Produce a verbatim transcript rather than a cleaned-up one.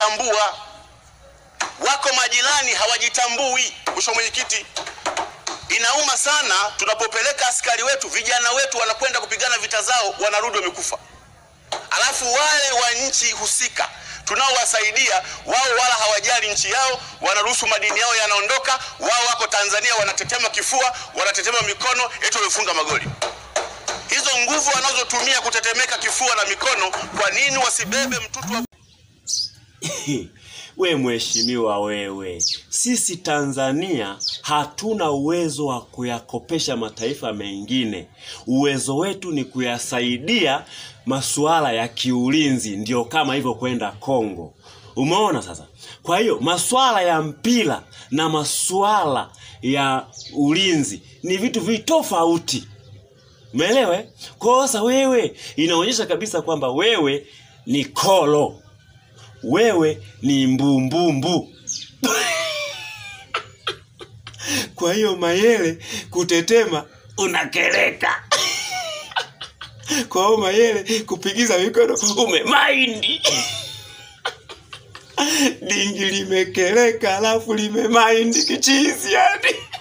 tambua. Wako majirani hawajitambui. Mheshimiwa Mwenyekiti, inauma sana tunapopeleka askari wetu, vijana wetu wanakwenda kupigana vita zao, wanarudi wamekufa. Alafu wale wa nchi husika tunaowasaidia wao wala hawajali nchi yao, wanaruhusu madini yao yanaondoka, wao wako Tanzania wanatetema kifua, wanatetema mikono, eti wamefunga magoli. Hizo nguvu wanazotumia kutetemeka kifua na mikono, kwa nini wasibebe mtutu wa... We mheshimiwa wewe, sisi Tanzania hatuna uwezo wa kuyakopesha mataifa mengine. Uwezo wetu ni kuyasaidia masuala ya kiulinzi, ndio kama hivyo kwenda Kongo. Umeona sasa? Kwa hiyo masuala ya mpira na masuala ya ulinzi ni vitu vitofauti. Umeelewa? Kwa sasa wewe inaonyesha kabisa kwamba wewe ni kolo. Wewe ni mbumbumbu. Kwa hiyo Mayele kutetema unakeleka. Kwa hiyo Mayele kupigiza mikono umemaindi. Dingi limekeleka alafu limemaindi kichizi yani.